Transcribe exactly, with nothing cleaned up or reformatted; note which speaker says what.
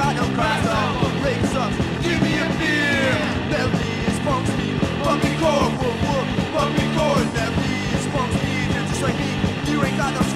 Speaker 1: got no crack up, raise up, give me a beer. Melody is punk speed, puppycore, whoa, whoa, puppycore. Melody is punk speed, you're just like me, you ain't got no